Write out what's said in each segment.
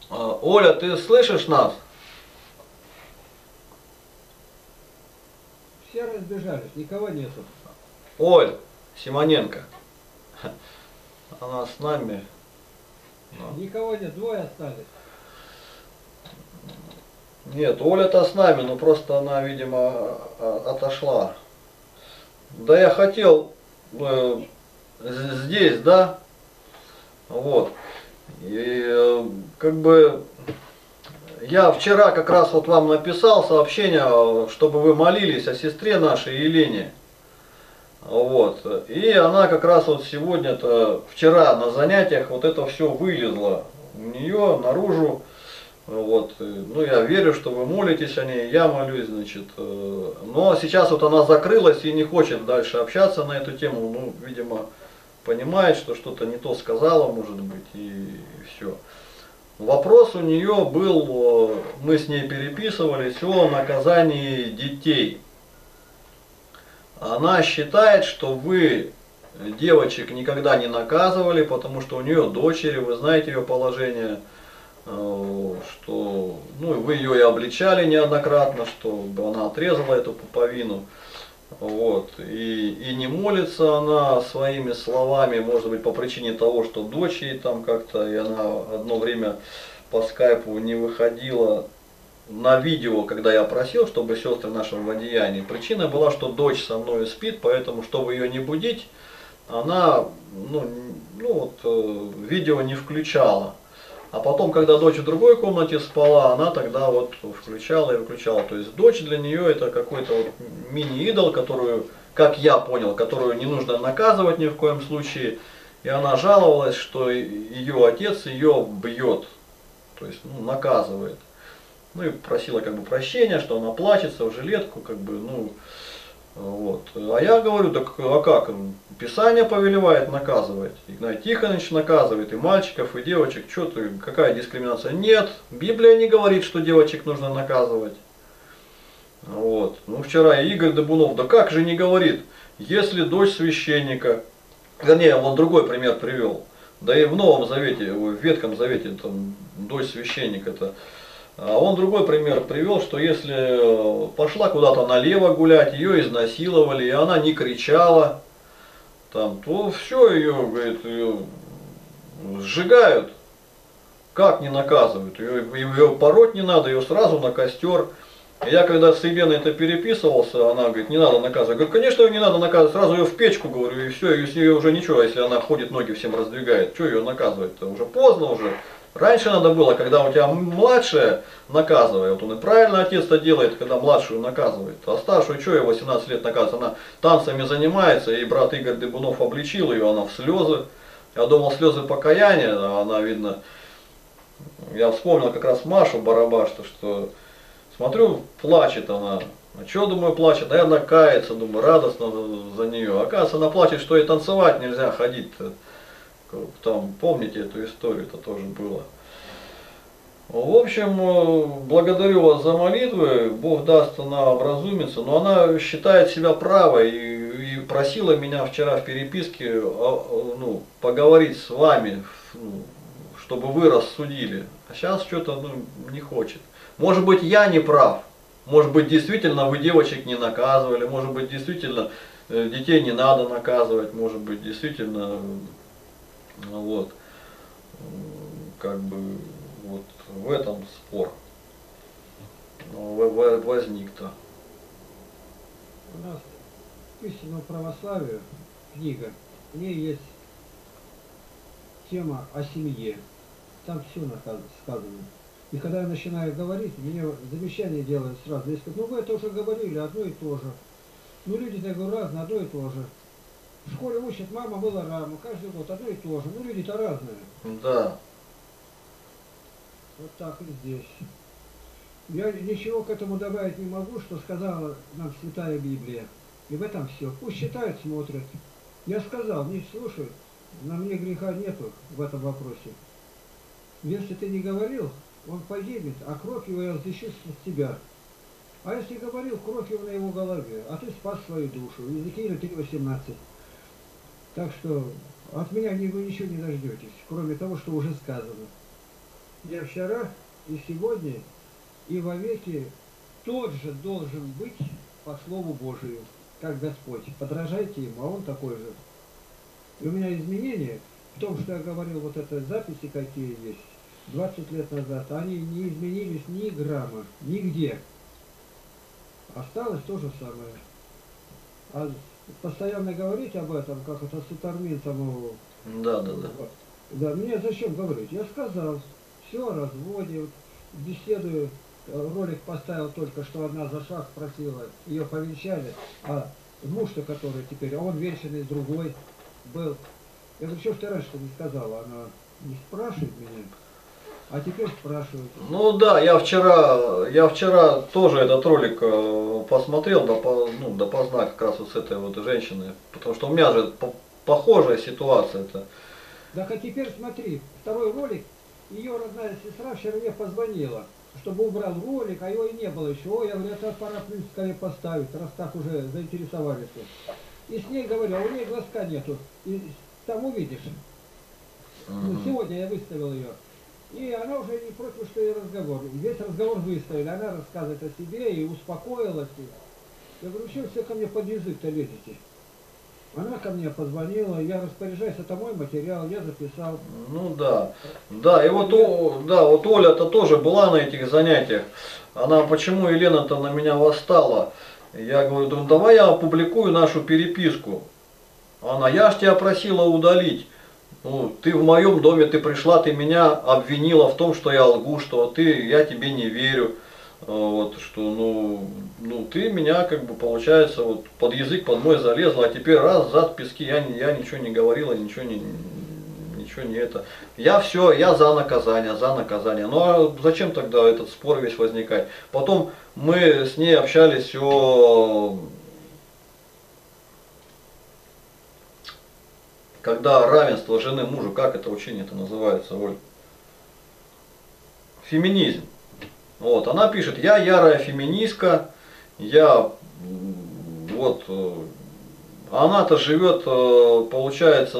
Оля, ты слышишь нас? Все разбежались, никого нету. Оль, Симоненко. Она с нами. Но- Никого нет, двое остались. Нет, Оля-то с нами, но просто она, видимо, отошла. Да я хотел здесь, да? Вот. И как бы я вчера как раз вот вам написал сообщение, чтобы вы молились о сестре нашей Елене. Вот. И она как раз вот сегодня-то, вчера на занятиях вот это все вылезло у нее наружу. Вот. Ну, я верю, что вы молитесь о ней, я молюсь, значит. Но сейчас вот она закрылась и не хочет дальше общаться на эту тему. Ну, видимо, понимает, что что-то не то сказала, может быть, и все. Вопрос у нее был, мы с ней переписывались, о наказании детей. Она считает, что вы девочек никогда не наказывали, потому что у нее дочери, вы знаете ее положение, что ну, вы ее и обличали неоднократно, чтобы она отрезала эту пуповину. Вот. И не молится она своими словами, может быть, по причине того, что дочь ей там как-то, и она одно время по скайпу не выходила на видео, когда я просил, чтобы сестры нашего в одеянии. Причина была, что дочь со мной спит, поэтому, чтобы ее не будить, она видео не включала. А потом, когда дочь в другой комнате спала, она тогда вот включала и выключала. То есть дочь для нее это какой-то вот мини-идол, которую, как я понял, которую не нужно наказывать ни в коем случае. И она жаловалась, что ее отец ее бьет, то есть наказывает. Ну и просила как бы прощения, что она плачется в жилетку, как бы, ну, вот. А я говорю, так а как? Писание повелевает наказывать. Игнатий Тихонович наказывает и мальчиков, и девочек. Что ты, какая дискриминация? Нет, Библия не говорит, что девочек нужно наказывать. Вот. Ну вчера Игорь Дыбунов, да как же не говорит, если дочь священника, вернее, он другой пример привел. Да и в Новом Завете, в Ветхом Завете, там, дочь священника-то. А он другой пример привел, что если пошла куда-то налево гулять, ее изнасиловали, и она не кричала, там, то все, ее, говорит, ее сжигают. Как не наказывают? Ее пороть не надо, ее сразу на костер. И я когда с Еленой это переписывался, она говорит, не надо наказывать. Я говорю, конечно, ее не надо наказывать, сразу ее в печку, говорю, и все, если ее уже ничего, если она ходит, ноги всем раздвигает, что ее наказывать-то? Уже поздно уже. Раньше надо было, когда у тебя младшая, наказывай. Вот он и правильно отец-то делает, когда младшую наказывает. А старшую, что ее 18 лет наказывает? Она танцами занимается, и брат Игорь Дыбунов обличил ее, она в слезы. Я думал, слезы покаяния, а она, видно, я вспомнил как раз Машу Барабаш, что смотрю, плачет она. А что, думаю, плачет? Наверное, кается, думаю, радостно за нее. Оказывается, она плачет, что и танцевать нельзя ходить-то. Там, помните эту историю, это тоже было. В общем, благодарю вас за молитвы, Бог даст, она образумится, но она считает себя правой и просила меня вчера в переписке поговорить с вами, чтобы вы рассудили. А сейчас что-то не хочет. Может быть, я не прав, может быть, действительно вы девочек не наказывали, может быть, действительно детей не надо наказывать, может быть, действительно вот, как бы, вот в этом спор возник-то. У нас истинного православия книга, в ней есть тема о семье. Там все сказано. И когда я начинаю говорить, мне замечания делают сразу. Я скажу, ну вы это уже говорили, одно и то же. Ну люди-то, я говорю, разные, одно и то же. В школе учат, мама мыла раму, каждый год одно и то же. Ну люди-то разные. Да. Вот так и здесь. Я ничего к этому добавить не могу, что сказала нам Святая Библия. И в этом все. Пусть читают, смотрят. Я сказал, не слушают. На мне греха нету в этом вопросе. Если ты не говорил, он погибнет, а кровь его я взыщу с тебя. А если говорил, кровь его на его голове, а ты спас свою душу. Иезекииля 3:18. Так что от меня вы ничего не дождетесь, кроме того, что уже сказано. Я вчера и сегодня и вовеки тот же должен быть по Слову Божию, как Господь. Подражайте Ему, а Он такой же. И у меня изменения в том, что я говорил, вот это записи какие есть, 20 лет назад, они не изменились ни грамма, нигде. Осталось то же самое. А постоянно говорить об этом, как это сутармин самого. Да, да, да. Да, мне зачем говорить? Я сказал, все о разводе, вот, беседую, ролик поставил только, что одна за шаг спросила, ее повенчали, а муж-то, который теперь, а он венчанный с другой был. Я говорю, что ж ты раньше-то не сказала? Она не спрашивает меня, а теперь спрашивает. Ну да, я вчера тоже этот ролик посмотрел ну, допоздна как раз вот с этой вот женщиной, потому что у меня же похожая ситуация. Это. Так а теперь смотри, второй ролик, ее родная сестра вчера мне позвонила, чтобы убрал ролик, а его и не было еще. Ой, я говорю, это пора в принципе скорее поставить, раз так уже заинтересовались. И с ней говорю, а у нее глазка нету, и там увидишь. Ну, сегодня я выставил ее. И она уже не против, что и разговор. Весь разговор выставили, она рассказывает о себе и успокоилась. Я говорю, что все ко мне под язык-то лезете? Она ко мне позвонила, я распоряжаюсь, это мой материал, я записал. Ну да, да, и вот, да, вот Оля-то тоже была на этих занятиях. Она, почему Елена-то на меня восстала? Я говорю, ну давай я опубликую нашу переписку. Она, я ж тебя просила удалить. Ну, ты в моем доме, ты пришла, ты меня обвинила в том, что я лгу, что я тебе не верю. Вот, что, ну, ты меня, как бы, получается, вот, под язык, под мой залезла, а теперь раз, зад, пески, я ничего не говорила, ничего не это. Я все, я за наказание, за наказание. Ну, а зачем тогда этот спор весь возникать? Потом мы с ней общались когда равенство жены мужу, как это учение-то называется, Оль? Феминизм. Вот, она пишет, я ярая феминистка, вот, она-то живет, получается,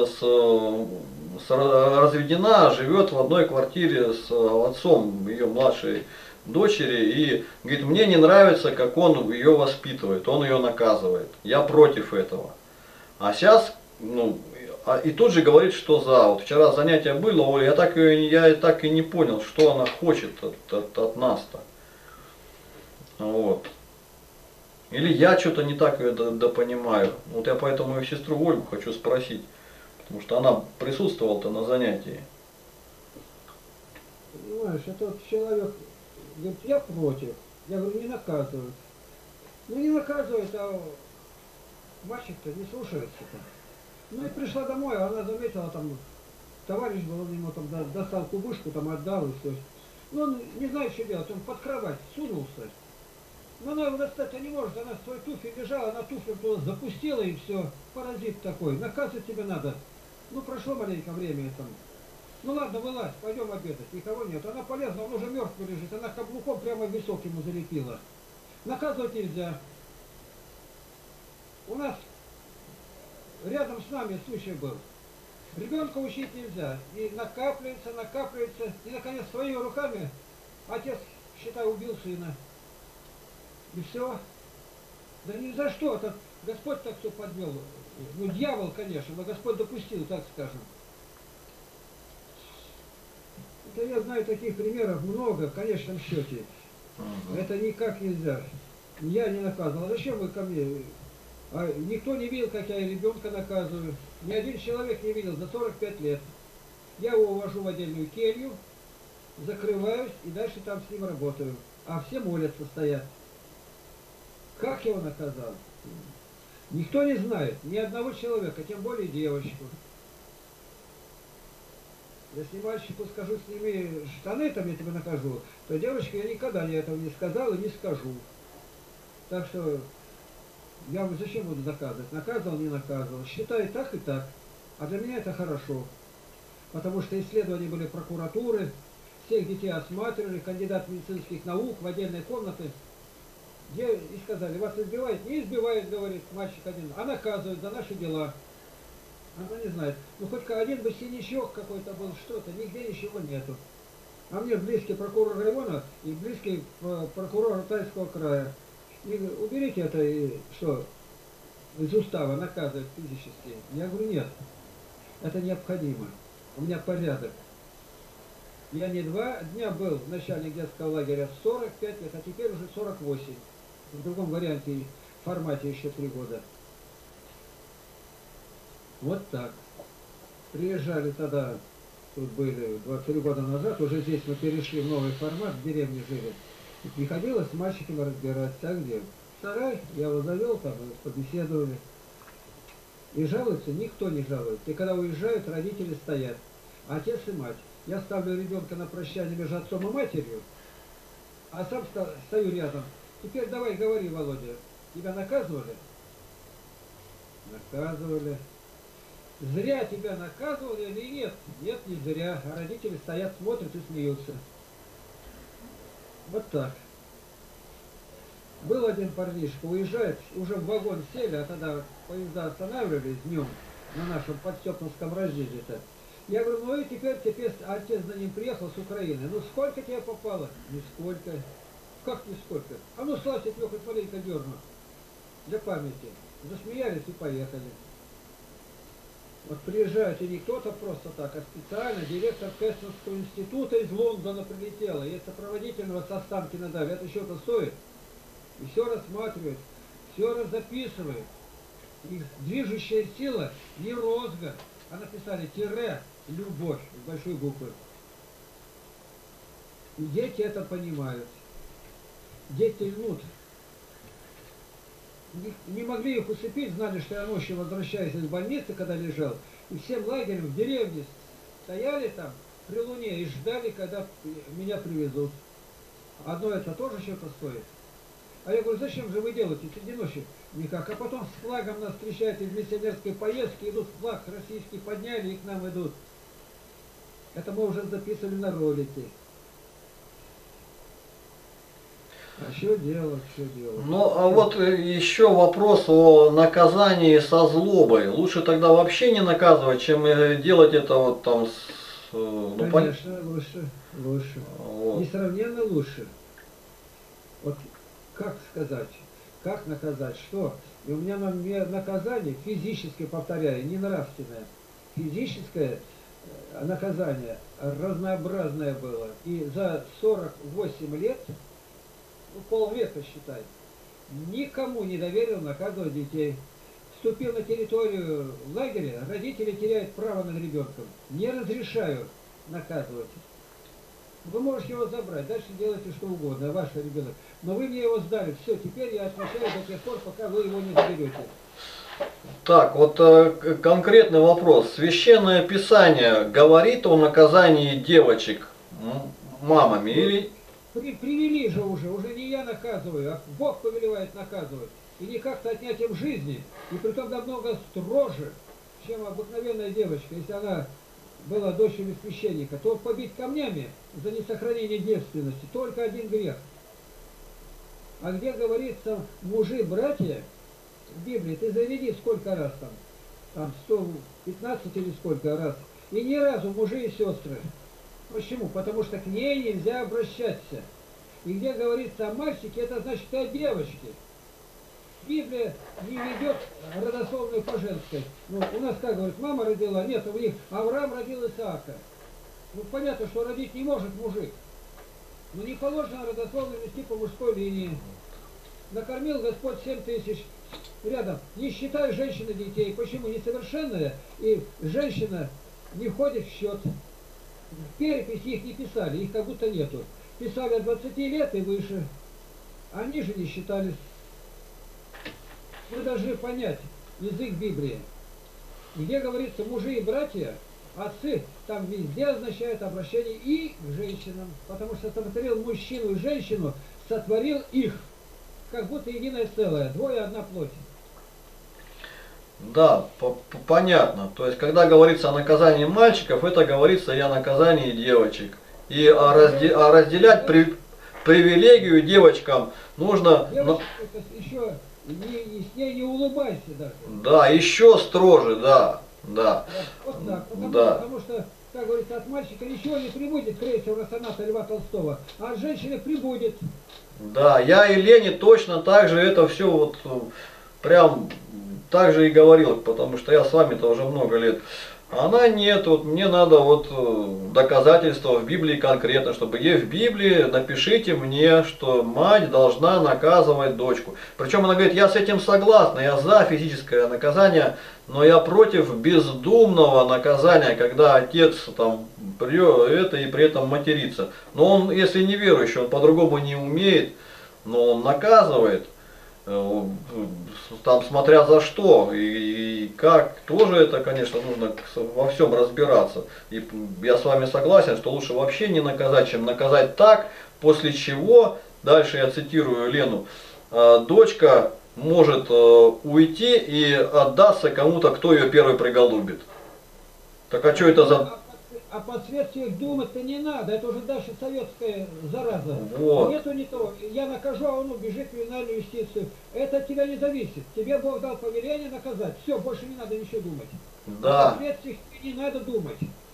разведена, живет в одной квартире с отцом ее младшей дочери, и говорит, мне не нравится, как он ее воспитывает, он ее наказывает, я против этого. А сейчас, ну, и тут же говорит, что за. Вот вчера занятия было, Оля, я так и не понял, что она хочет от нас-то. Вот. Или я что-то не так ее допонимаю. Вот я поэтому и сестру Ольгу хочу спросить. Потому что она присутствовала-то на занятии. Понимаешь, этот человек говорит, я против. Я говорю, не наказывают. Ну не наказывают, а мальчик-то не слушается-то. Ну и пришла домой, а она заметила, там, товарищ был, он ему там достал кубышку, там отдал и все. Ну он не знает, что делать, он под кровать сунулся. Но она его достать не может, она в свой туфель лежала, она туфель туда запустила и все. Паразит такой, наказывать тебе надо. Ну прошло маленько время там. Ну ладно, вылазь, пойдем обедать, никого нет. Она полезла, он уже мертвый лежит, она каблуком прямо в висок ему залепила. Наказывать нельзя. У нас рядом с нами случай был. Ребенка учить нельзя. И накапливается, накапливается. И, наконец, своими руками отец, считай, убил сына. И все. Да ни за что. Это Господь так все подвел. Ну, дьявол, конечно, но Господь допустил, так скажем. Это я знаю таких примеров много, в конечном счете. Это никак нельзя. Я не наказывал. А зачем вы ко мне? А никто не видел, как я ребенка наказываю. Ни один человек не видел за 45 лет. Я его увожу в отдельную келью, закрываюсь и дальше там с ним работаю. А все молятся, стоят. Как его наказал? Никто не знает. Ни одного человека, тем более девочку. Если мальчику скажу, сними штаны, там я тебя накажу, то девочке я никогда этого не сказал и не скажу. Так что я говорю, зачем буду доказывать? Наказывал, не наказывал. Считаю так и так. А для меня это хорошо. Потому что исследования были прокуратуры, всех детей осматривали, кандидат медицинских наук в отдельной комнате, где и сказали, вас избивают? Не избивает, говорит мальчик один, а наказывают за наши дела. Она не знает. Ну хоть один бы синячок какой-то был, что-то, нигде ничего нету. А мне близкий прокурор района и близкий прокурор Алтайского края. И уберите это, и что, из устава наказывать физически. Я говорю, нет, это необходимо. У меня порядок. Я не 2 дня был начальник детского лагеря в 45 лет, а теперь уже 48. В другом варианте, формате еще 3 года. Вот так. Приезжали тогда, тут были 23 года назад, уже здесь мы перешли в новый формат, в деревне жили. И приходилось с мальчиками разбираться, а где? Сарай, я его завел, там побеседовали. И жалуются, никто не жалуется. И когда уезжают, родители стоят. Отец и мать. Я ставлю ребенка на прощание между отцом и матерью, а сам стою рядом. Теперь давай говори, Володя, тебя наказывали? Наказывали. Зря тебя наказывали или нет? Нет, не зря. А родители стоят, смотрят и смеются. Вот так. Был один парнишка, уезжает, уже в вагон сели, а тогда поезда останавливались днем на нашем подстепновском разъезде-то. Я говорю, ну и теперь отец за ним приехал с Украины. Ну сколько тебе попало? Нисколько. Как нисколько? А ну слазь, я хоть маленько дерну. Для памяти. Засмеялись и поехали. Вот приезжают, и не кто-то просто так, а специально директор Кэстонского института из Лондона прилетела. Ей сопроводительного со Останкина дали. Это что-то стоит. И все рассматривает, все записывает. Их движущая сила не розга, а написали тире любовь с большой буквы. И дети это понимают. Дети льнут. Не могли их усыпить, знали, что я ночью возвращаюсь из больницы, когда лежал. И всем лагерем в деревне стояли там при луне и ждали, когда меня привезут. Одно это тоже что-то стоит. А я говорю, зачем же вы делаете среди ночи? Никак. А потом с флагом нас встречают из миссионерской поездки, идут, флаг российский подняли и к нам идут. Это мы уже записывали на ролике. А что делать, что делать? Ну, а вот еще вопрос о наказании со злобой. Лучше тогда вообще не наказывать, чем делать это вот там с... Ну, конечно, лучше. вот. Несравненно лучше. Вот как сказать, как наказать, что? И у меня наказание физическое, повторяю, не нравственное. Физическое наказание разнообразное было. И за 48 лет, ну, полвека считай, никому не доверил наказывать детей. Вступил на территорию лагеря, родители теряют право над ребенком. Не разрешаю наказывать. Вы можете его забрать, дальше делайте что угодно, ваш ребенок. Но вы мне его сдали, все, теперь я отвечаю до тех пор, пока вы его не заберете. Так, вот конкретный вопрос. Священное Писание говорит о наказании девочек мамами или... Привели же уже не я наказываю, а Бог повелевает наказывать. И не как-то отнять им жизни, и притом намного строже, чем обыкновенная девочка, если она была дочерью священника, то побить камнями за несохранение девственности только один грех. А где говорится мужи, братья, в Библии, ты заведи сколько раз там 115 или сколько раз, и ни разу мужи и сестры. Почему? Потому что к ней нельзя обращаться. И где говорится о мальчике, это значит о девочке. Библия не ведет родословную по женской. Ну, у нас как говорит, мама родила, нет, у них Авраам родил Исаака. Ну, понятно, что родить не может мужик. Но не положено родословную вести по мужской линии. Накормил Господь 7000 рядом. Не считая женщины детей. Почему? Несовершенная, и женщина не входит в счет. В переписи их не писали, их как будто нету. Писали от 20 лет и выше. Они же не считались. Вы должны понять язык Библии. Где говорится мужи и братья, отцы, там везде означает обращение и к женщинам. Потому что сотворил мужчину и женщину, сотворил их. Как будто единое целое, двое одна плоть. Да, понятно. То есть, когда говорится о наказании мальчиков, это говорится и о наказании девочек. И разделять привилегию девочкам нужно... Девочка, это еще с ней не улыбайся даже. Да, еще строже, да. Вот так. Потому что как говорится, от мальчика ничего не прибудет, крейсера соната Льва Толстого, а от женщины прибудет. Да, я и Лене точно так же это все вот прям так же и говорил, потому что я с вами-то уже много лет. Она нет, вот мне надо вот доказательства в Библии конкретно, чтобы ей в Библии напишите мне, что мать должна наказывать дочку. Причем она говорит, я с этим согласна, я за физическое наказание, но я против бездумного наказания, когда отец там это и при этом матерится. Но он, если не верующий, он по-другому не умеет, но он наказывает. Там смотря за что и как, тоже это, конечно, нужно во всем разбираться. И я с вами согласен, что лучше вообще не наказать, чем наказать так, после чего, дальше я цитирую Лену, дочка может уйти и отдаться кому-то, кто ее первый приголубит. Так а что это за... О последствиях думать-то не надо, это уже дальше советская зараза. Вот. Нету не того, я накажу, а он убежит в криминальную юстицию. Это от тебя не зависит. Тебе Бог дал повеление наказать. Все, больше не надо ничего думать. Да. О последствиях не надо думать.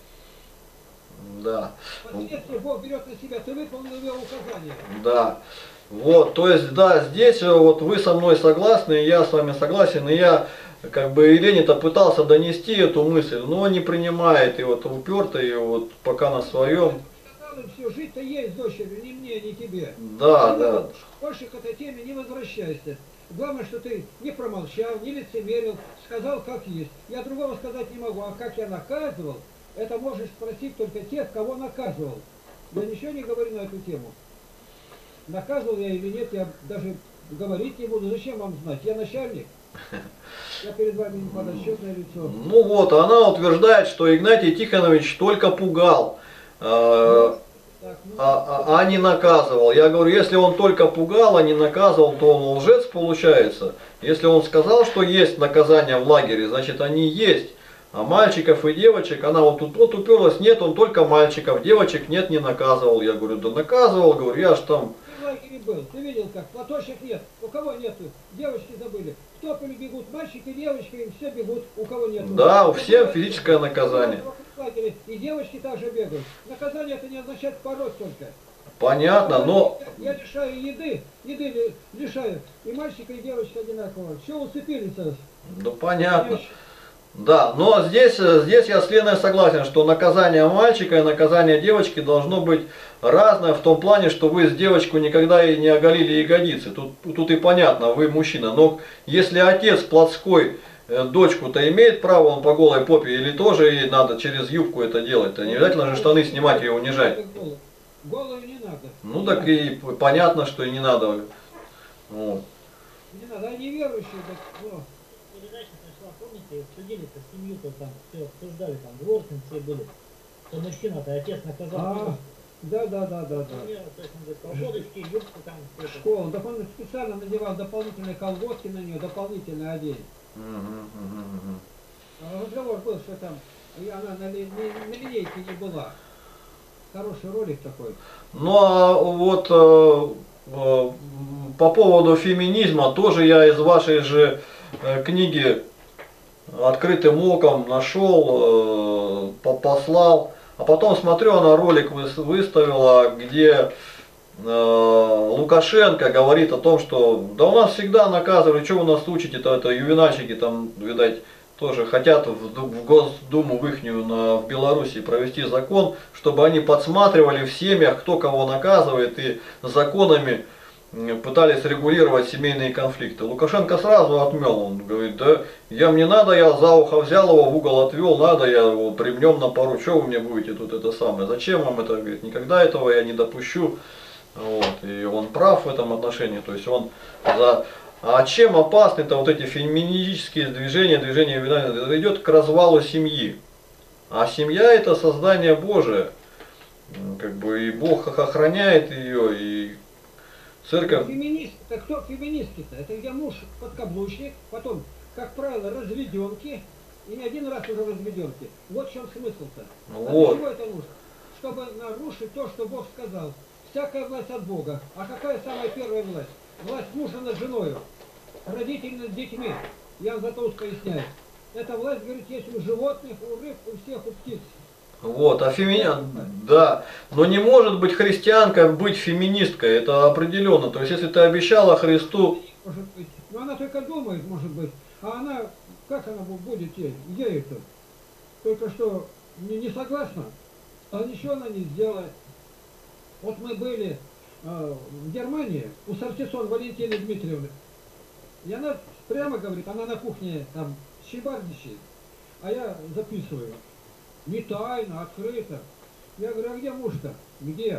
Да. Последствия Бог берет на себя, ты выполнил его указания. Да. Вот, то есть, да, здесь вот вы со мной согласны, я с вами согласен, и я как бы Елене-то пытался донести эту мысль, но не принимает, и вот уперто, и вот пока на своем. Все, жить-то есть, дочерью, ни мне, ни тебе. Да, да. Больше к этой теме не возвращайся. Главное, что ты не промолчал, не лицемерил, сказал как есть. Я другого сказать не могу, а как я наказывал, это можешь спросить только тех, кого наказывал. Я ничего не говорю на эту тему. Наказывал я или нет, я даже говорить не буду. Зачем вам знать? Я начальник. Я перед вами не подотчетное лицо. Ну вот, она утверждает, что Игнатий Тихонович только пугал, а не наказывал. Я говорю, если он только пугал, а не наказывал, то он лжец получается. Если он сказал, что есть наказания в лагере, значит они есть. А мальчиков и девочек, она вот тут вот уперлась, нет, он только мальчиков, девочек нет, не наказывал. Я говорю, да наказывал, говорю, я ж там... Ты в лагере был, ты видел как, платочек нет, у кого нету, девочки забыли. В тополе бегут мальчики, девочки, им все бегут, у кого нету. Да, у всех физическое наказание. И девочки также бегают. Наказание это не означает пороть только. Понятно, но... Я лишаю еды лишаю, и мальчика, и девочка одинаково. Все уцепились. Да понятно. Да, но здесь я с Леной согласен, что наказание мальчика и наказание девочки должно быть разное в том плане, что вы с девочку никогда и не оголили ягодицы. Тут и понятно, вы мужчина. Но если отец плотской дочку-то имеет право он по голой попе, или тоже ей надо через юбку это делать-то? Не обязательно же штаны снимать и унижать. Голую не надо. Ну так и понятно, что и не надо. Вот. Не надо, они верующие, так, ну. Помните, судили-то семью-то там, все обсуждали, там Дворкин все были. То мужчина-то отец наказал. Да. То есть, он говорит, колготочки, юбку там. Школа. Да он специально надевал дополнительные колготки на нее, дополнительный одень. Разговор был, что там, и она на линейке не была. Хороший ролик такой. Ну а вот по поводу феминизма, тоже я из вашей же книги открытым оком нашел, послал, а потом смотрю, она ролик выставила, где Лукашенко говорит о том, что да у нас всегда наказывали, что вы нас учите-то, это ювенальщики там, видать, тоже хотят в Госдуму в ихнюю в Беларуси провести закон, чтобы они подсматривали в семьях, кто кого наказывает, и законами пытались регулировать семейные конфликты. Лукашенко сразу отмел, он говорит, да мне надо, я за ухо взял его, в угол отвел, надо, я его примнем на пару, что вы мне будете тут это самое, зачем вам это, говорит, никогда этого я не допущу. Вот. И он прав в этом отношении, то есть он за... А чем опасны-то вот эти феминистические движения это идет к развалу семьи. А семья это создание Божие. Как бы и Бог охраняет ее, и церковь... Феминистки-то кто феминистки-то? Это где муж подкаблучник, потом, как правило, разведенки, и не один раз уже разведенки. Вот в чем смысл-то. Вот. Для чего это нужно? Чтобы нарушить то, что Бог сказал. Всякая власть от Бога. А какая самая первая власть? Власть мужа над женой, родителей над детьми. Я вам Златоуст поясняю. Эта власть, говорит, есть у животных, у рыб, у всех, у птиц. Вот, да, но не может быть христианка быть феминисткой, это определенно. То есть, если ты обещала Христу, Может быть. Но она только думает, может быть. А она, как она будет ей? Ей это? Только что не согласна, а ничего она не сделает. Вот мы были в Германии у Сартисон Валентины Дмитриевны. И она прямо говорит, она на кухне там щебарничает, а я записываю. Не тайно, открыто. Я говорю, а где муж-то? Где?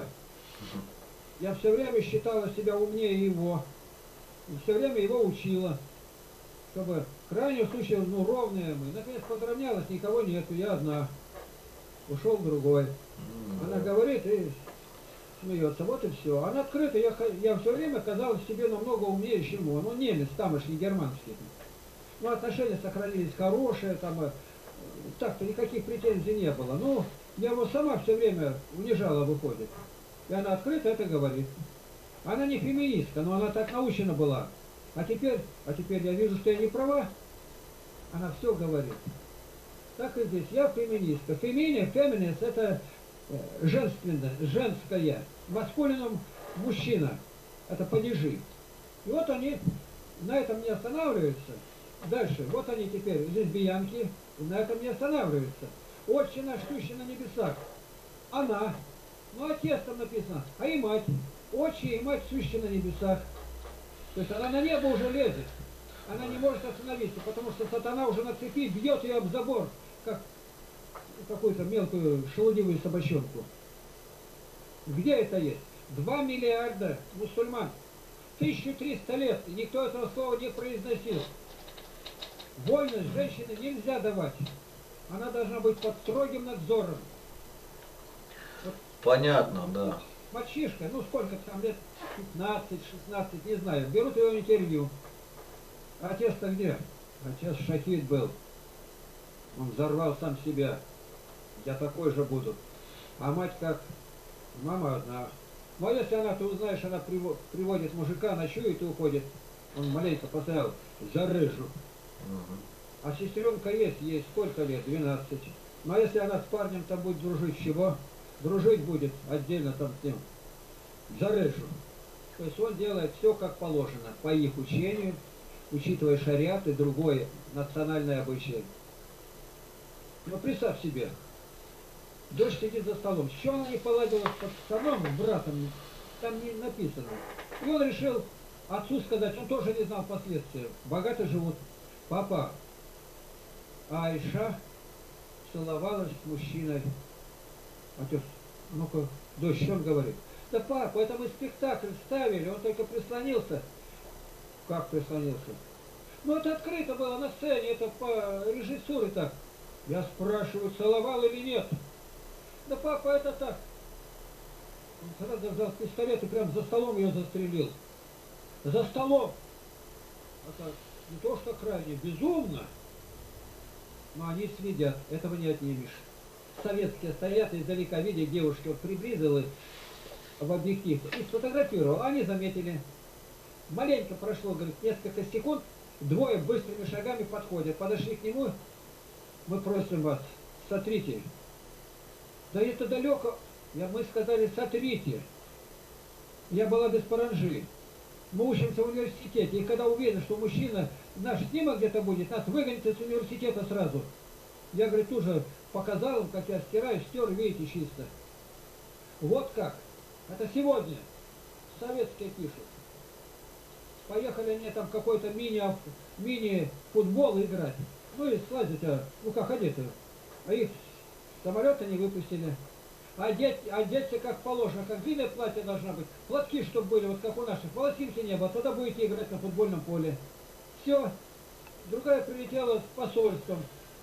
Я все время считала себя умнее его. И все время его учила. Чтобы в крайнем случае, ну, ровные мы. Наконец подравнялась, никого нету, я одна. Ушел другой. Она говорит и смеется, вот и все. Она открыта, я все время казалась себе намного умнее, чем он. Он немец, тамошний, германский. Ну, отношения сохранились хорошие, там, так-то никаких претензий не было. Ну, я его сама все время унижала, выходит. И она открыто это говорит. Она не феминистка, но она так научена была. А теперь я вижу, что я не права. Она все говорит. Так и здесь. Я феминистка. Феминис это женственное, женское. Маскулином мужчина. Это падежи. И вот они на этом не останавливаются. Дальше. Вот они теперь лесбиянки. И на этом не останавливаются. Отче наш, сущий на небесах. Она. Ну, отец там написано. А и мать. Отче и мать, сущие на небесах. То есть она на небо уже лезет. Она не может остановиться, потому что сатана уже на цепи бьет ее об забор, как какую-то мелкую шелудивую собачонку. Где это есть? 2 миллиарда мусульман. 1300 лет. И никто этого слова не произносил. Вольность женщины нельзя давать. Она должна быть под строгим надзором. Вот. понятно, да. Мальчишка, ну сколько там лет, 15-16, не знаю, берут его интервью. Отец-то где? Отец шахид был. Он взорвал сам себя. Я такой же буду. А мать как? Мама одна. Ну а если она, ты узнаешь, она приводит мужика, ночует и уходит. Он маленько поставил, зарыжу. А сестренка есть сколько лет? 12. Ну а если она с парнем там будет дружить, чего? Дружить будет отдельно там с ним. Зарыжу. То есть он делает все как положено, по их учению, учитывая шариат и другое национальное обычай. Но представь себе, дочь сидит за столом. С чем она не поладила с пацаном, братом, там не написано. И он решил отцу сказать, он тоже не знал последствий. Богато живут. Папа, Айша целовалась с мужчиной. Отец, ну-ка, дочь, что он говорит? Да папа, это мы спектакль ставили, он только прислонился. Как прислонился? Ну это открыто было на сцене, это по режиссуре так. Я спрашиваю, целовал или нет? Да папа, это так. Он сразу взял пистолет и прям за столом ее застрелил. За столом! Это не то, что крайне безумно, но они следят, этого не отнимешь. Советские стоят издалека, видят девушки, вот приблизил их в объектив и сфотографировал. Они заметили. Маленько прошло, говорит, несколько секунд, двое быстрыми шагами подходят. Подошли к нему, мы просим вас, сотрите. Да это далеко. Мы сказали, сотрите. Я была без паранжи. Мы учимся в университете, и когда увидели, что мужчина, наш снимок где-то будет, нас выгонят из университета сразу. Я, говорит, тоже показал им, как я стираю, стер, видите, чисто. Вот как. Это сегодня. Советские пишут. Поехали они там какой-то мини-футбол играть. Ну и слазить, ну как одеты. А их самолета не выпустили. Одеться как положено, как длинное платье должна быть. Платки, чтобы были, вот как у наших. Волосинки не было, тогда будете играть на футбольном поле. Все. Другая прилетела с посольством.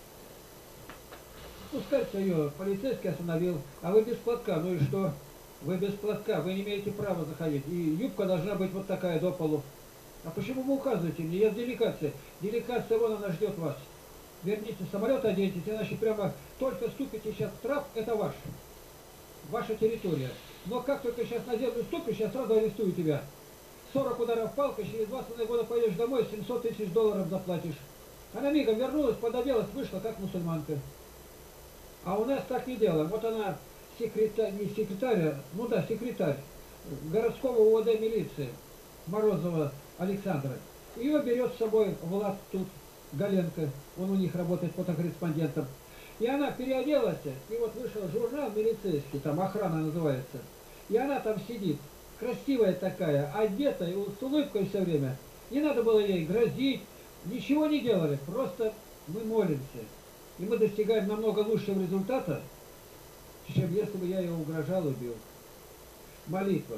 Пускайте ее, полицейский остановил. А вы без платка, ну и что? Вы без платка, вы не имеете права заходить. И юбка должна быть вот такая до полу. А почему вы указываете мне? Я с делегацией. Делегация, вон она ждет вас. Верните самолет, оденьтесь, иначе прямо только ступите сейчас в трап, это ваш. Ваша территория. Но как только сейчас на землю ступишь, я сразу арестую тебя. 40 ударов палкой, через 2,5 года поедешь домой, $700 000 заплатишь. Она мигом вернулась, пододелась, вышла как мусульманка. А у нас так не делаем. Вот она секретарь, не секретарь, ну да, секретарь городского УВД милиции Морозова Александра. Ее берет с собой Влад тут, Галенко, он у них работает фотокорреспондентом. И она переоделась, и вот вышел журнал милицейский, там охрана называется. И она там сидит, красивая такая, одетая, с улыбкой все время. Не надо было ей грозить, ничего не делали, просто мы молимся. И мы достигаем намного лучшего результата, чем если бы я ее угрожал и бил. Молитва.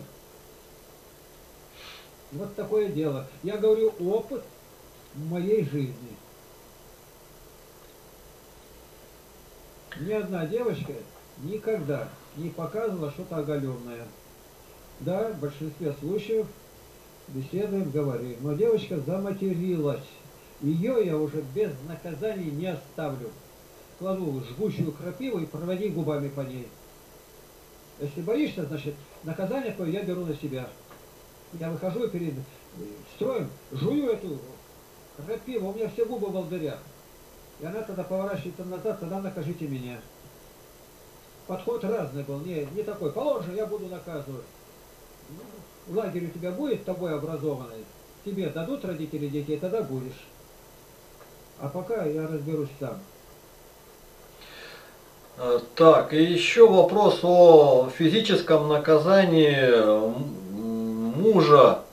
Вот такое дело. Я говорю, опыт моей жизни. Ни одна девочка никогда не показывала что-то оголенное. Да, в большинстве случаев беседуем, говорим. Но девочка заматерилась. Ее я уже без наказаний не оставлю. Кладу жгучую крапиву и проводи губами по ней. Если боишься, значит, наказание твое я беру на себя. Я выхожу перед строем, жую эту крапиву, у меня все губы в волдырях. И она тогда поворачивается назад, тогда накажите меня. Подход разный был, не такой. Положено, я буду наказывать. Ну, лагерь у тебя будет тобой образованный, тебе дадут родители детей, тогда будешь. А пока я разберусь сам. Так, и еще вопрос о физическом наказании мужа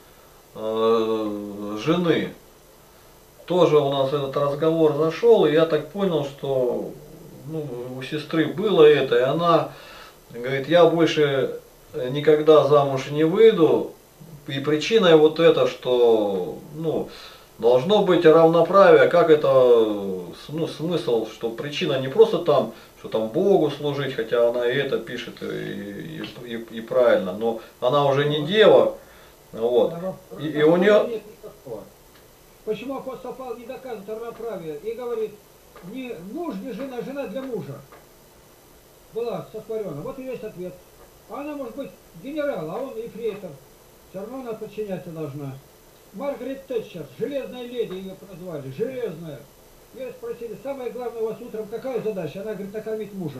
жены. Тоже у нас этот разговор зашел, и я так понял, что у сестры было это, и она говорит, я больше никогда замуж не выйду, и причиной вот это, что должно быть равноправие, как это, смысл, что причина не просто там, что там Богу служить, хотя она и это пишет, и правильно, но она уже не дева, вот, и у нее... Почему апостол Павел не доказывает равноправие и говорит, не муж, не жена, жена для мужа была сотворена. Вот и весь ответ. А она может быть генерал, а он ефрейтор. Все равно она подчиняться должна. Маргарет Тэтчер, железная леди ее прозвали, железная. Ее спросили, самое главное у вас утром какая задача? Она говорит, накормить мужа.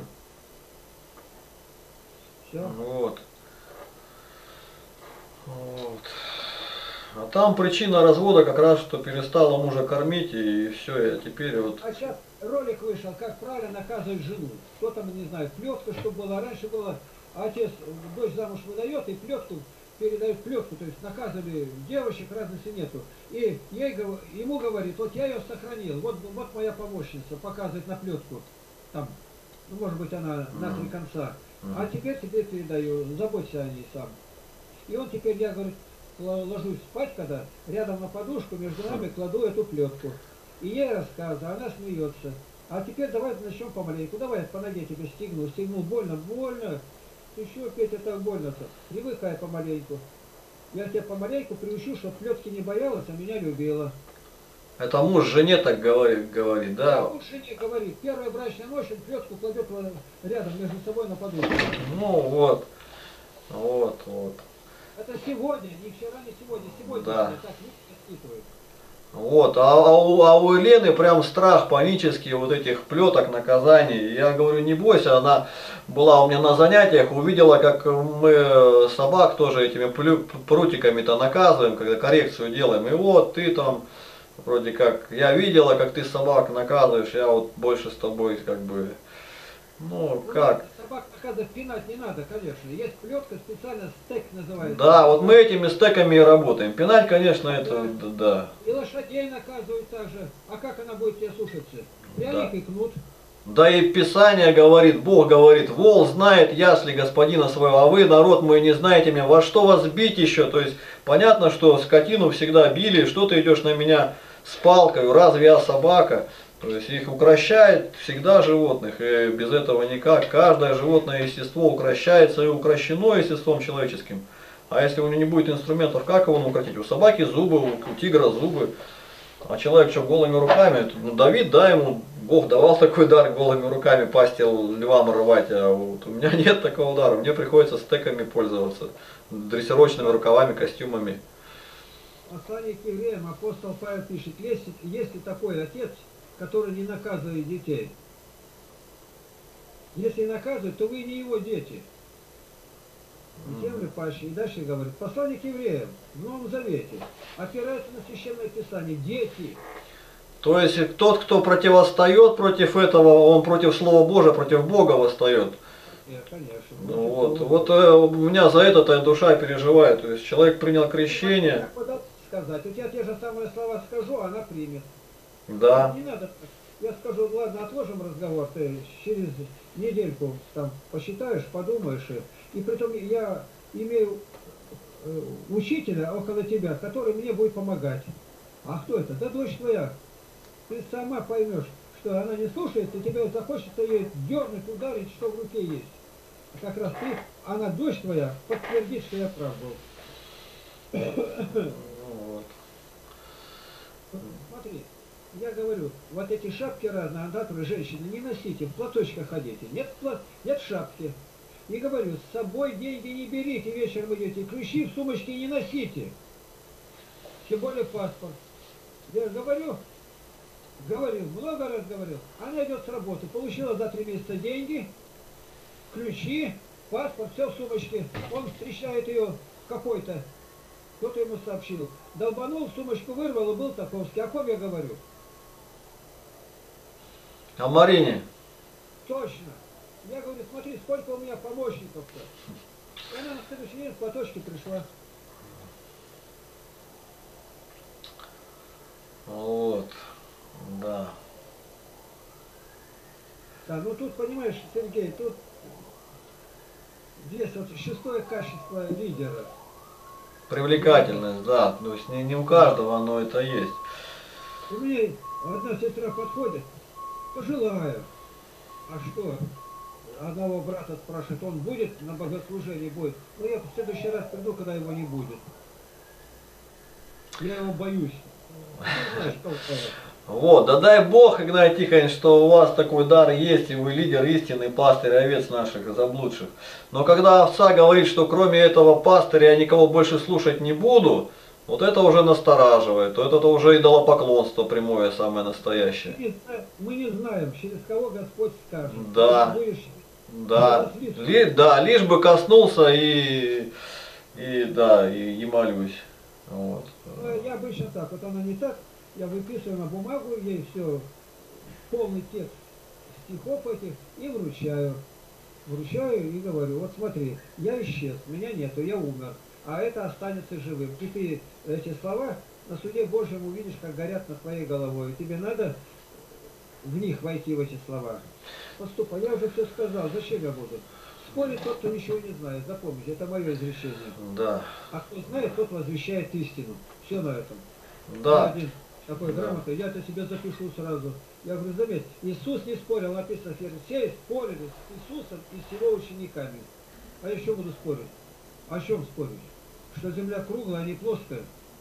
Все. Вот. А там причина развода как раз, что перестала мужа кормить, и все, и теперь вот... А сейчас ролик вышел, как правильно наказывать жену. Кто там, не знаю, плетка, что было. Раньше было, отец дочь замуж выдает, и плетку передает плетку, то есть наказывали девочек, разности нету. И ему говорит, вот я ее сохранил, вот моя помощница, показывает на плетку, там, может быть она на 3 конца. А теперь тебе передаю, заботься о ней сам. И он теперь, я, говорит, ложусь спать, когда рядом на подушку между нами кладу эту плетку. И ей рассказываю, она смеется. А теперь давай начнем помаленьку. Давай я по ноге тебе стегну. Стегнул больно, больно. Еще, Петя, так больно-то. Привыкай помаленьку. Я тебя помаленьку приучу, чтобы плетки не боялась, а меня любила. Это муж жене так говорит, да? Да, муж жене говорит. Первая брачная ночь, он плетку кладет рядом между собой на подушку. Ну вот. Вот. Это сегодня, не вчера, не сегодня. Сегодня да. так не воспитывают. Вот, а у Елены прям страх панический вот этих плеток, наказаний. Я говорю, не бойся, она была у меня на занятиях, увидела, как мы собак тоже этими прутиками-то наказываем, когда коррекцию делаем. И вот ты там, вроде как, я видела, как ты собак наказываешь, я вот больше с тобой как бы, как... Собак наказывать пинать не надо, конечно. Есть плетка, специально стек называется. Да, вот мы этими стеками и работаем. Пинать, конечно, это, да. И лошадей наказывают так же. А как она будет тебе слушаться? Пряник и кнут. Да и Писание говорит, Бог говорит, вол знает ясли господина своего, а вы, народ мой, не знаете меня, во что вас бить еще? То есть, понятно, что скотину всегда били, что ты идешь на меня с палкой, разве я собака? То есть их укращает всегда животных, и без этого никак. Каждое животное естество укращается и укращено естеством человеческим. А если у него не будет инструментов, как его укротить? У собаки зубы, у тигра зубы. А человек что, голыми руками? Давид, да, ему Бог давал такой дар голыми руками пасти львам рвать. А вот у меня нет такого дара. Мне приходится стеками пользоваться, дрессировочными рукавами, костюмами. Послание к евреям апостол Павел пишет, если такой отец, который не наказывает детей, Если наказывают, то вы не его дети. И тем же паще. И дальше говорит, посланник евреям в Новом Завете опирается на Священное Писание. Дети. То есть тот, кто противостоит против этого, он против Слова Божия, против Бога восстает. Нет, конечно. Ну, у меня за это душа переживает. То есть человек принял крещение. Как сказать? У тебя те же самые слова скажу, она примет. Да. Не надо так. Я скажу, ладно, отложим разговор, ты через недельку там посчитаешь, подумаешь. И притом я имею учителя около тебя, который мне будет помогать. А кто это? Да дочь твоя. Ты сама поймешь, что она не слушается, и тебе захочется ее дернуть, ударить, что в руке есть. А как раз ты, она, дочь твоя, подтвердит, что я прав был. Вот. Смотри, я говорю, вот эти шапки разные, андаторы, женщины, не носите, в платочках ходите. Нет шапки. И говорю, с собой деньги не берите, вечером идете, ключи в сумочке не носите. Тем более паспорт. Я говорю, много раз говорил. Она идет с работы, получила за 3 месяца деньги, ключи, паспорт, все в сумочке. Он встречает ее какой-то, кто-то ему сообщил. Долбанул, сумочку вырвал и был таковский. О ком я говорю? А Марине? Точно. Я говорю, смотри, сколько у меня помощников-то. И она на следующий день в платочке пришла. Вот. Да. Да, ну тут, понимаешь, Сергей, тут здесь вот шестое качество лидера. Привлекательность, да. То есть не у каждого оно это есть. И мне одна сестра подходит, пожелаю. А что? Одного брата спрашивает, он будет на богослужении? Будет. Но я в следующий раз приду, когда его не будет. Я его боюсь. Не знаю, что это. Вот, да дай Бог, Игнатий Тихонович, что у вас такой дар есть, и вы лидер истинный, пастырь овец наших заблудших. Но когда овца говорит, что кроме этого пастыря я никого больше слушать не буду, вот это уже настораживает, то это уже идолопоклонство прямое, самое настоящее. Мы не знаем, через кого Господь скажет. Да, да, да, лишь бы коснулся и молюсь. Вот. Я обычно так, вот она не так, я выписываю на бумагу, ей все, полный текст стихов этих и вручаю. Вручаю и говорю, вот смотри, я исчез, меня нету, я умер, а это останется живым. И ты эти слова на суде Божьем увидишь, как горят над твоей головой. Тебе надо в них войти, в эти слова. Поступай, я уже все сказал, зачем я буду? Спорит тот, кто ничего не знает, запомните, это мое изречение. Да. А кто знает, тот возвещает истину. Все на этом. Да. Один такой грамотный, я-то себе запишу сразу. Я говорю, заметь, Иисус не спорил, написано, фарисеи спорили с Иисусом и с его учениками. А я еще буду спорить. О чем спорить? Что земля круглая, а не плоская.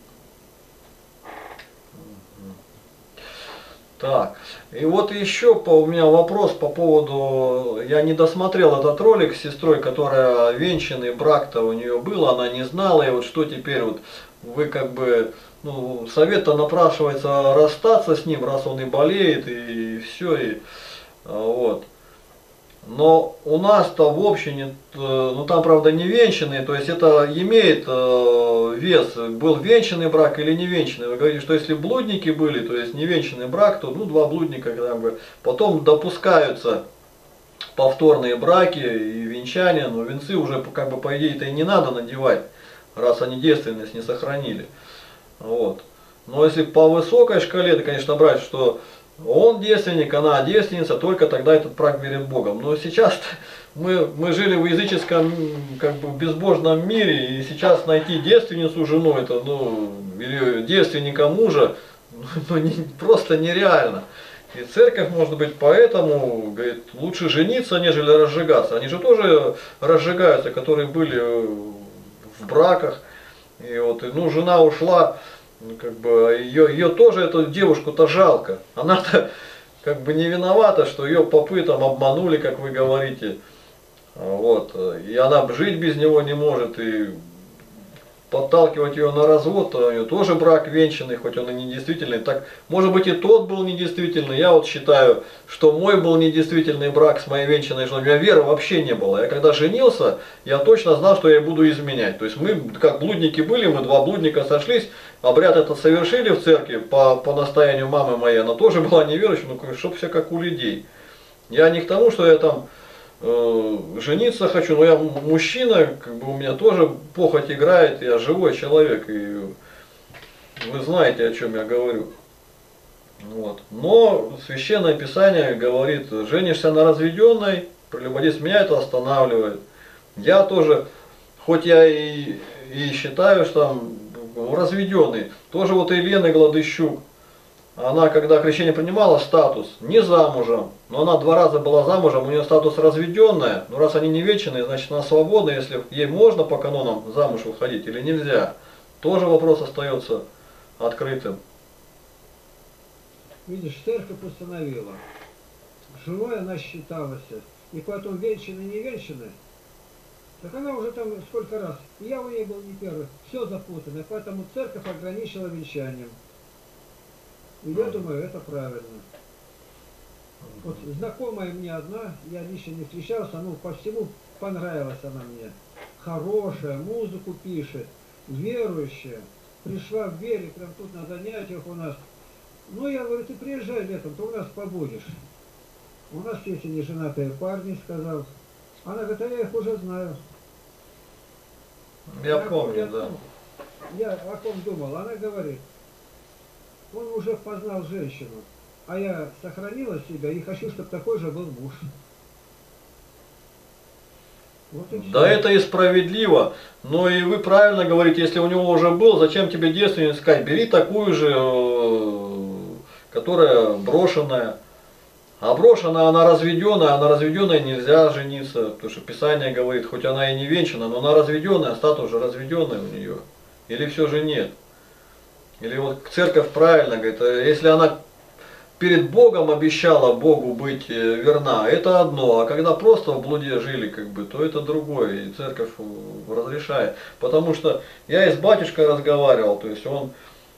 Так, и вот еще у меня вопрос по поводу, я не досмотрел этот ролик с сестрой, которая венчанный брак-то у нее был, она не знала, и вот что теперь вот вы как бы, ну, совет-то напрашивается расстаться с ним, раз он и болеет, и все, и вот. Но у нас-то в общине, ну там правда не венчанный, то есть это имеет вес, был венчанный брак или не венчанный. Вы говорите, что если блудники были, то есть не венчанный брак, то ну 2 блудника как бы, потом допускаются повторные браки и венчания, но венцы уже как бы по идее-то и не надо надевать, раз они девственность не сохранили. Вот. Но если по высокой шкале, то конечно брать, что он девственник, она девственница, только тогда этот брак перед Богом. Но сейчас мы жили в языческом, как бы безбожном мире, и сейчас найти девственницу жену, это, ну, или девственника мужа, ну, просто нереально. И церковь, может быть, поэтому говорит, лучше жениться, нежели разжигаться. Они же тоже разжигаются, которые были в браках. И вот, ну, жена ушла. Как бы ее тоже, эту девушку-то жалко. Она-то как бы не виновата, что ее попы там обманули, как вы говорите. Вот. И она жить без него не может. И подталкивать ее на развод, то у нее тоже брак венчанный, хоть он и недействительный. Так, может быть, и тот был недействительный. Я вот считаю, что мой был недействительный брак с моей венчанной женой. У меня веры вообще не было. Я когда женился, я точно знал, что я буду изменять. То есть мы, как блудники были, мы два блудника сошлись, обряд это совершили в церкви по настоянию мамы моей. Она тоже была неверующей, ну, чтоб все как у людей. Я не к тому, что я там жениться хочу, но я мужчина, как бы у меня тоже похоть играет, я живой человек, и вы знаете, о чем я говорю. Вот. Но Священное Писание говорит, женишься на разведенной, прелюбодейство, меня это останавливает. Я тоже, хоть я и считаю, что там разведенный, тоже вот Елена Гладыщук, она, когда крещение принимала, статус не замужем, но она 2 раза была замужем, у нее статус разведенная, но раз они не вечные, значит она свободна, если ей можно по канонам замуж выходить или нельзя, тоже вопрос остается открытым. Видишь, церковь установила. Живой она считалась. И потом венчанная, не венчанная. Так она уже там сколько раз. И я у нее был не первый. Все запутано. Поэтому церковь ограничила венчанием. И я думаю, это правильно. Вот знакомая мне одна, я лично не встречался, ну по всему понравилась она мне. Хорошая, музыку пишет, верующая. Пришла в вере, прям тут на занятиях у нас. Ну, я говорю, ты приезжай летом, ты у нас побудешь. У нас есть и неженатые парни, сказал. Она говорит, а я их уже знаю. Я помню, да. Я о ком думал, она говорит, он уже познал женщину, а я сохранила себя и хочу, чтобы такой же был муж. Вот и Да, это и справедливо, но и вы правильно говорите, если у него уже был, зачем тебе девственницу искать? Бери такую же, которая брошенная. А брошенная, она разведенная, а на разведенной нельзя жениться, потому что Писание говорит, хоть она и не венчана, но она разведенная, статус же разведенный у нее. Или все же нет. Или вот церковь правильно говорит, если она перед Богом обещала Богу быть верна, это одно, а когда просто в блуде жили, как бы, то это другое, и церковь разрешает. Потому что я и с батюшкой разговаривал, то есть он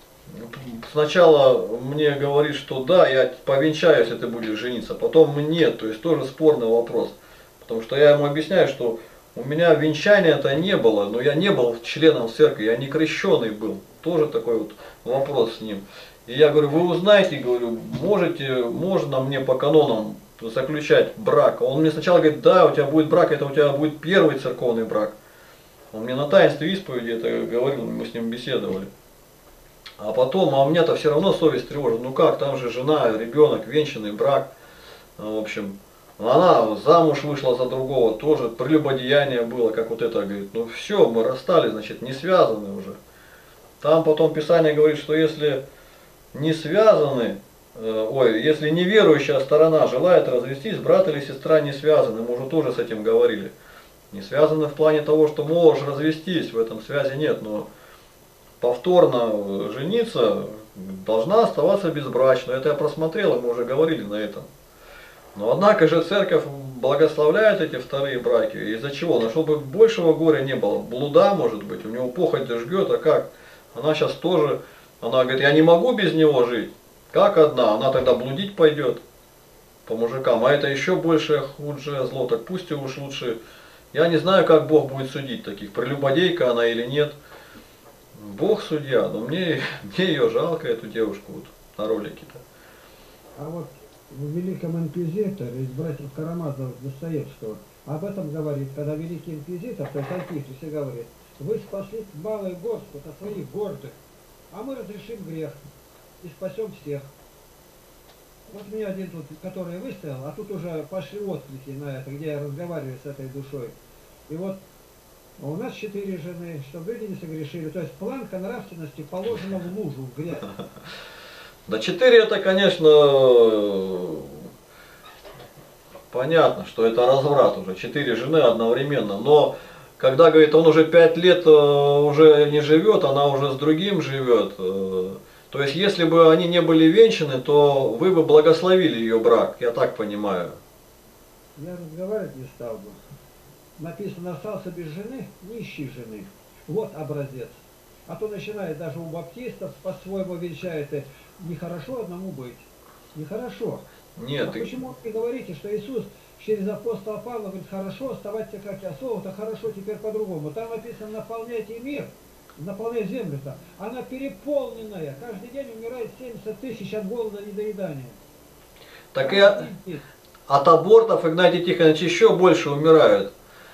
сначала мне говорит, что да, я повенчаю, если ты будешь жениться, потом нет, то есть тоже спорный вопрос. Потому что я ему объясняю, что у меня венчания-то не было, но я не был членом церкви, я не крещеный был. Тоже такой вот вопрос с ним. И я говорю, вы узнаете, говорю, можно мне по канонам заключать брак? Он мне сначала говорит, да, у тебя будет брак, это у тебя будет первый церковный брак. Он мне на таинстве исповеди это говорил, мы с ним беседовали. А потом, а у меня-то все равно совесть тревожит. Ну как, там же жена, ребенок, венчанный брак. В общем, она замуж вышла за другого, тоже прелюбодеяние было, как вот это говорит. Ну все, мы расстались, значит, не связаны уже. Там потом Писание говорит, что если не связаны, если неверующая сторона желает развестись, брат или сестра не связаны, мы уже тоже с этим говорили. Не связаны в плане того, что можешь развестись, в этом связи нет, но повторно жениться должна оставаться безбрачной. Это я просмотрел, и мы уже говорили на этом. Но однако же церковь благословляет эти вторые браки. Из-за чего? Ну, чтобы большего горя не было. Блуда, может быть, у него похоть жгет, а как? Она сейчас тоже, она говорит, я не могу без него жить. Как одна? Она тогда блудить пойдет по мужикам. А это еще большее худшее зло. Так пусть и уж лучше. Я не знаю, как Бог будет судить таких. Прелюбодейка она или нет. Бог судья, но мне ее жалко, эту девушку вот на ролике-то. А вот в Великом Инквизиторе из братьев Карамазовых Достоевского об этом говорит, когда Великий Инквизитор, то есть Антихрист, и говорит, вы спасли малый Господь от своих гордых, а мы разрешим грех и спасем всех. Вот меня один тут, который выставил, а тут уже пошли отклики на это, где я разговариваю с этой душой. И вот а у нас 4 жены, чтобы люди не согрешили. То есть планка нравственности положена в лужу, в грязь. Да 4 это, конечно, понятно, что это разврат уже. 4 жены одновременно. Но когда, говорит, он уже 5 лет уже не живет, она уже с другим живет. То есть, если бы они не были венчаны, то вы бы благословили ее брак, я так понимаю. Я разговаривать не стал бы. Написано, остался без жены, не ищи жены. Вот образец. А то начинает даже у баптистов по-своему вещает, нехорошо одному быть. Нехорошо. Нет, А почему вы говорите, что Иисус через апостола Павла говорит, хорошо, оставайтесь как я. Слово-то хорошо теперь по-другому. Там написано, наполняйте мир, наполняйте землю-то. Она переполненная. Каждый день умирает 70 тысяч от голода и недоедания. так и от абортов, Игнатий Тихонович, еще больше умирают.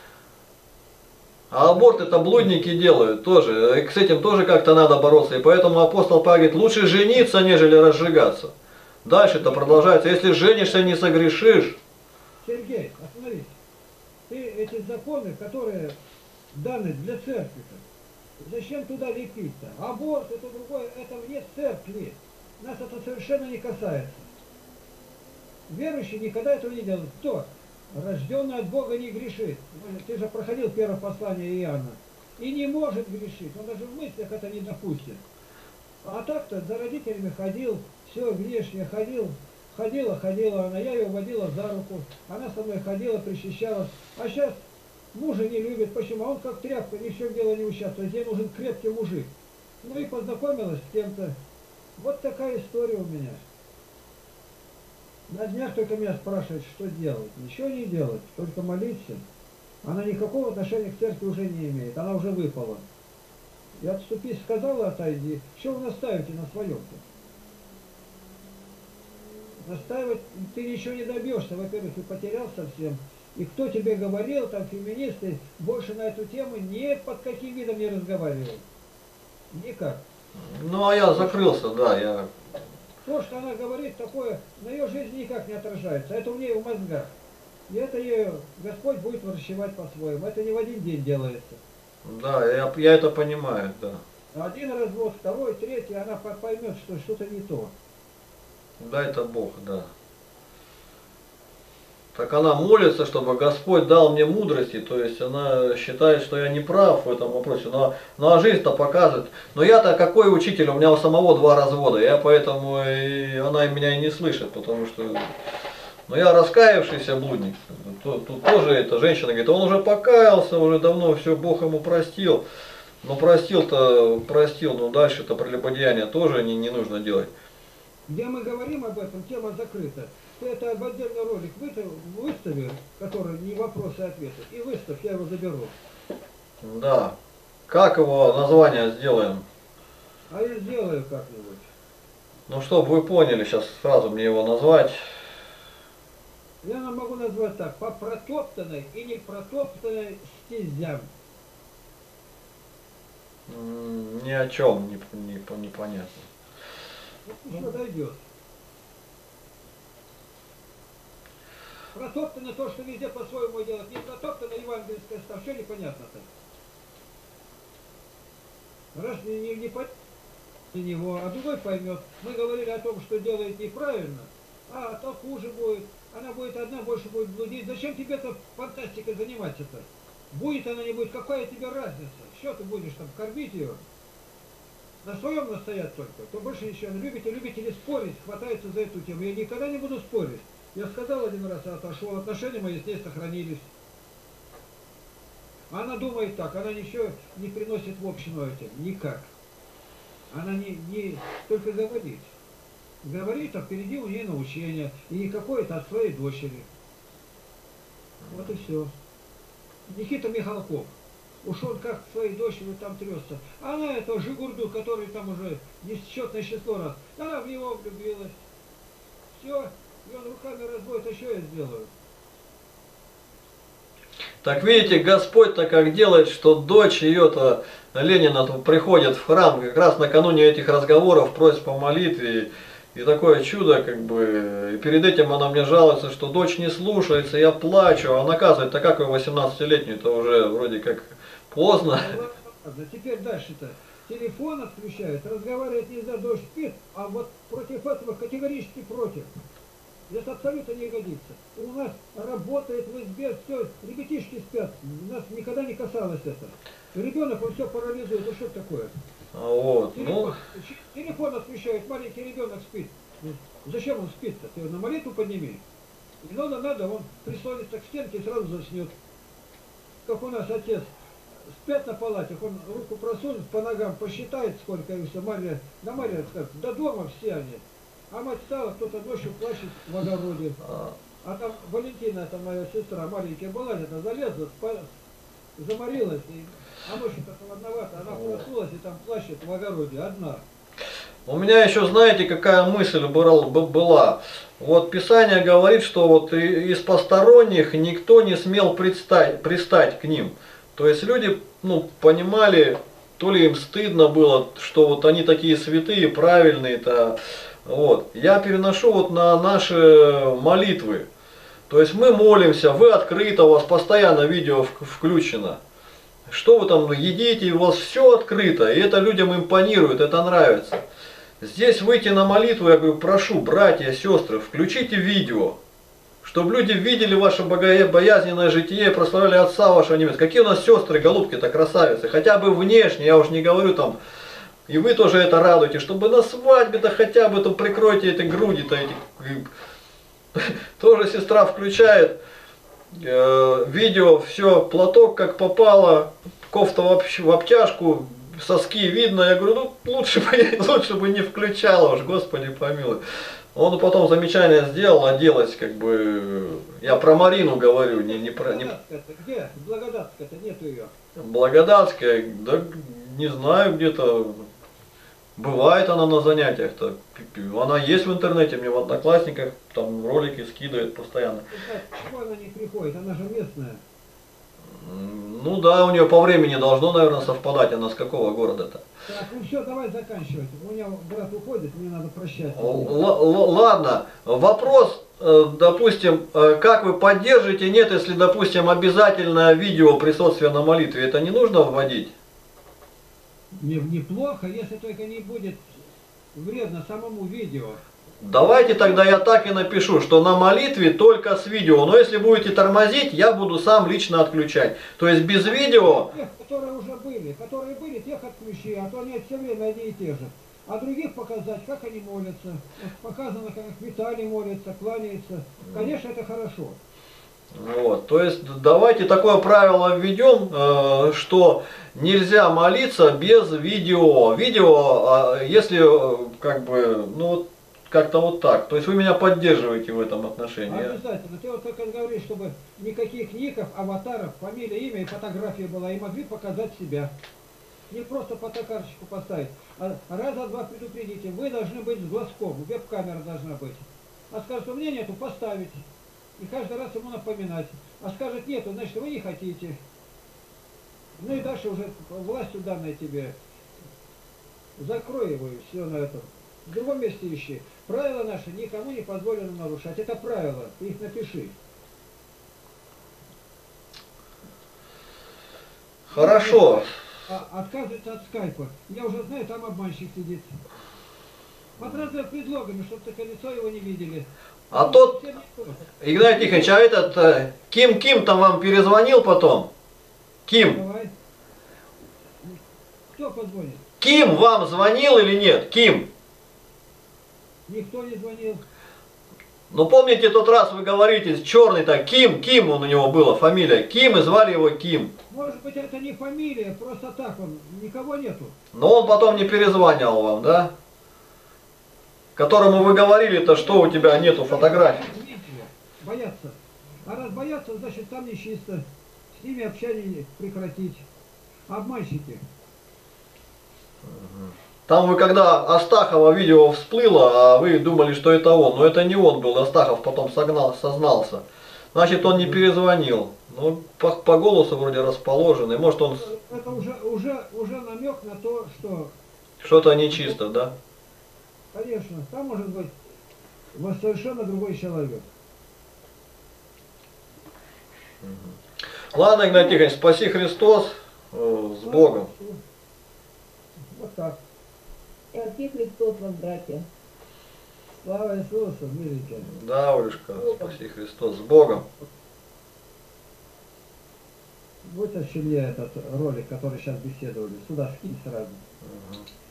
А аборт это блудники делают тоже. И с этим тоже как-то надо бороться. И поэтому апостол Павел говорит, лучше жениться, нежели разжигаться. Дальше это продолжается. Если женишься, не согрешишь. Сергей, остановись. Ты эти законы, которые даны для церкви-то, зачем туда лепить-то? Аборт это другое, это вне церкви. Нас это совершенно не касается. Верующий никогда этого не делает. Кто? Рожденный от Бога не грешит. Ты же проходил первое послание Иоанна. И не может грешить. Он даже в мыслях это не допустит. А так-то за родителями ходил, все внешне ходил. Ходила она, я ее водила за руку. Она со мной ходила, причащалась. А сейчас мужа не любит. Почему? А он как тряпка, ни в чем дело не участвует. Здесь нужен крепкий мужик. Ну и познакомилась с кем-то. Вот такая история у меня. На днях только меня спрашивают, что делать. Ничего не делать, только молиться. Она никакого отношения к церкви уже не имеет. Она уже выпала. Я отступись, сказала, отойди. Что вы настаиваете на своем-то? Настаивать ты ничего не добьешься. Во-первых, ты потерял совсем. И кто тебе говорил, там феминисты, больше на эту тему ни под каким видом не разговаривал. Никак. Ну а я закрылся, да, я... То, что она говорит, такое на ее жизни никак не отражается. Это у нее в мозгах. И это ее Господь будет врачевать по-своему. Это не в один день делается. Да, я это понимаю, да. Один развод, второй, третий, она поймет, что что-то не то. Да, это Бог, да. Так она молится, чтобы Господь дал мне мудрости, то есть она считает, что я не прав в этом вопросе, но жизнь-то показывает. Но я-то какой учитель, у меня у самого 2 развода, я поэтому она меня и не слышит, потому что... Но я раскаявшийся блудник. Тут тоже эта женщина говорит, он уже покаялся, уже давно все, Бог ему простил. Но простил, но дальше-то прелюбодеяние тоже не нужно делать. Где мы говорим об этом, тема закрыта. Ты это в отдельный ролик выстави, который не вопросы, а ответы, и выставь, я его заберу. Да. Как его название сделаем? А я сделаю как-нибудь. Ну, чтобы вы поняли, сейчас сразу мне его назвать. Я могу назвать так, по протоптанной и не протоптанной стезям. Ни о чем непонятно. Вот еще дойдет. Протоптано то, что везде по-своему делать. Не протоптано евангельское ставшее, непонятно-то. Раз не понятно для него, а другой поймет. Мы говорили о том, что делает неправильно, а то хуже будет. Она будет одна, больше будет блудить. Зачем тебе эта фантастикой заниматься-то? Будет она, не будет, какая тебе разница? Что ты будешь там, кормить ее? На своем настоять только. То больше ничего. Любите ли спорить, хватается за эту тему. Я никогда не буду спорить. Я сказал один раз, отошел, отношения мои с ней сохранились. Она думает так, она ничего не приносит в общину этим, никак. Она не только говорит. Говорит, а впереди у нее научение. И не какое-то от своей дочери. Вот и все. Никита Михалков. Уж он как к своей дочери там трется. Она это Жигурду, который там уже несчетное число раз. Она в него влюбилась. Все. И он руками разводит, а что я сделаю? Так видите, Господь-то как делает, что дочь ее-то, Ленина, приходит в храм, как раз накануне этих разговоров, просит по молитве, и такое чудо, как бы, и перед этим она мне жалуется, что дочь не слушается, я плачу, а наказывает, так как ее 18-летнюю-то уже вроде как поздно. Ну, ладно, теперь дальше-то. Телефон отключают, разговаривать нельзя, дочь спит, а вот против этого категорически против. Это абсолютно не годится. У нас работает в избе, все, ребятишки спят. Нас никогда не касалось это. Ребенок, он все парализует. Ну что это такое? Вот, Телефон отключают, маленький ребенок спит. Зачем он спит-то? Ты его на молитву подними. И надо, он прислонится к стенке и сразу заснет. Как у нас отец спят на палатах, он руку просунет, по ногам посчитает, сколько и все. Марья скажет, до дома все они. А мать стала, кто-то ночью плачет в огороде. А там Валентина, это моя сестра, маленькая была, это залезла, заморилась. А ночью-то холодновато, она проснулась и там плачет в огороде, одна. У меня еще, знаете, какая мысль была. Вот Писание говорит, что вот из посторонних никто не смел пристать к ним. То есть люди, понимали, то ли им стыдно было, что вот они такие святые, правильные-то. Вот. Я переношу вот на наши молитвы. То есть мы молимся, вы открыто, у вас постоянно видео включено. Что вы там едите, у вас все открыто, и это людям импонирует, это нравится. Здесь выйти на молитву, я говорю, прошу, братья, сестры, включите видео, чтобы люди видели ваше богобоязненное житие и прославляли Отца вашего Небесного. Какие у нас сестры, голубки-то красавицы, хотя бы внешне, я уж не говорю там, и вы тоже это радуете, чтобы на свадьбе-то хотя бы то прикройте эти груди-то, тоже сестра включает видео, все, платок как попало, кофта в обтяжку, соски видно. Я говорю, лучше бы не включала уж, Господи помилуй. Он потом замечание сделал, оделась, как бы, я про Марину говорю, не про... Где? Благодатская-то нету ее. Благодатская, да не знаю, где-то бывает она на занятиях-то. Она есть в интернете, мне в Одноклассниках там ролики скидывает постоянно. Почему она не приходит? Она же местная. Ну да, у нее по времени должно, наверное, совпадать. Она с какого города-то? Так, ну все, давай заканчивать. У меня брат уходит, мне надо прощаться. Ладно, вопрос, допустим, как вы поддержите, нет, если, допустим, обязательное видео присутствия на молитве, это не нужно вводить? Неплохо, если только не будет вредно самому видео. Давайте тогда я так и напишу, что на молитве только с видео, но если будете тормозить, я буду сам лично отключать. То есть без видео... Тех, которые уже были, тех отключи, а то они все время одни и те же. А других показать, как они молятся. Вот показано, как Виталий молится, кланяется. Конечно, это хорошо. Вот, то есть давайте такое правило введем, что нельзя молиться без видео. Видео, если как бы, как-то вот так. То есть вы меня поддерживаете в этом отношении. Обязательно. Ты вот только говоришь, чтобы никаких ников, аватаров, фамилия, имя и фотография была, и могли показать себя. Не просто фотокарточку поставить, а раза два предупредите. Вы должны быть с глазком, веб-камера должна быть. А скажет, у меня нету, поставить. И каждый раз ему напоминать. А скажет, нету, значит, вы не хотите. Ну и дальше уже властью данной тебе. Закрой его и все на этом. В другом месте ищи. Правила наши никому не позволено нарушать. Это правила. Ты их напиши. Хорошо. Отказывается от скайпа. Я уже знаю, там обманщик сидит. Под разными предлогами, чтобы только лицо его не видели. А тот, Игнатий Тихонович, а этот Ким там вам перезвонил потом? Ким. Давай. Кто позвонит? Ким вам звонил или нет? Ким. Никто не звонил. Ну помните тот раз вы говорите, черный-то Ким у него была фамилия. Ким, и звали его Ким. Может быть, это не фамилия, просто так он, никого нету. Но он потом не перезванивал вам, да? Которому вы говорили-то, что у тебя нету фотографий. Боятся. А раз боятся, значит там нечисто. С ними общение прекратить. Обманщики. Там вы когда Астахова видео всплыло, а вы думали, что это он. Но это не он был, Астахов потом сознался. Значит, он не перезвонил. Ну, по голосу вроде расположенный. Может он... Это уже намек на то, что... Что-то нечисто, да? Конечно, там может быть совершенно другой человек. Ладно, Игнатий Тихонович, спаси Христос, с Богом. Вот так. Спаси Христос вас, братья. Слава Иисусу, миленькие. Да, Олюшка, спаси Христос, с Богом. Вытащи мне этот ролик, который сейчас беседовали. Сюда скинь сразу. Угу.